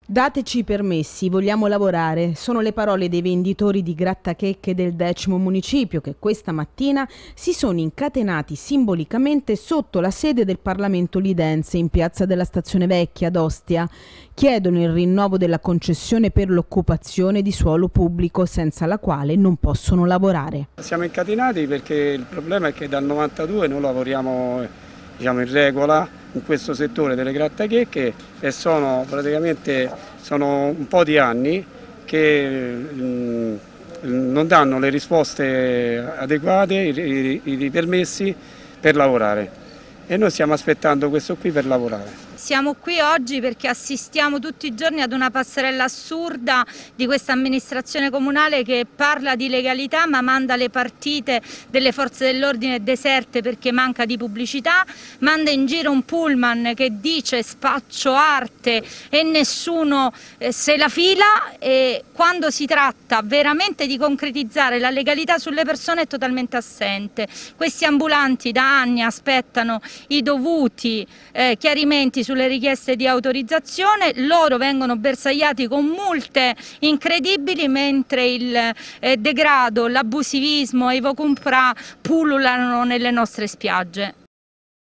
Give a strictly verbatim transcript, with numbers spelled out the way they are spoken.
Dateci i permessi, vogliamo lavorare. Sono le parole dei venditori di grattachecche del decimo municipio che questa mattina si sono incatenati simbolicamente sotto la sede del Parlamento lidense in piazza della Stazione Vecchia ad Ostia. Chiedono il rinnovo della concessione per l'occupazione di suolo pubblico senza la quale non possono lavorare. Siamo incatenati perché il problema è che dal novantadue noi lavoriamo, diciamo, in regola in questo settore delle grattachecche e sono praticamente sono un po' di anni che mh, non danno le risposte adeguate, i, i, i permessi per lavorare, e noi stiamo aspettando questo qui per lavorare. Siamo qui oggi perché assistiamo tutti i giorni ad una passerella assurda di questa amministrazione comunale che parla di legalità ma manda le partite delle forze dell'ordine deserte perché manca di pubblicità, manda in giro un pullman che dice spaccio arte e nessuno eh, se la fila, e quando si tratta veramente di concretizzare la legalità sulle persone è totalmente assente. Questi ambulanti da anni aspettano i dovuti eh, chiarimenti sulle richieste di autorizzazione, loro vengono bersagliati con multe incredibili mentre il eh, degrado, l'abusivismo e i vocumprà pullulano nelle nostre spiagge.